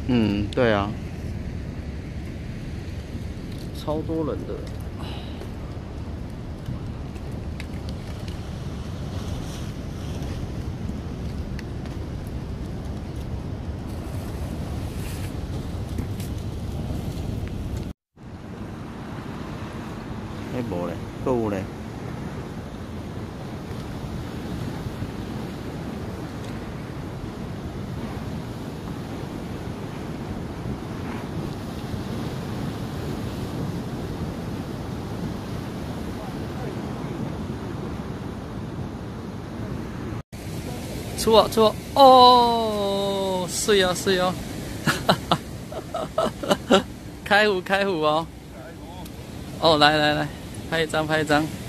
嗯，对啊，超多人的。哎，无咧，购物咧。出哦出哦，哦，水哦水哦，开湖开湖哦，哦来来来，拍一张拍一张。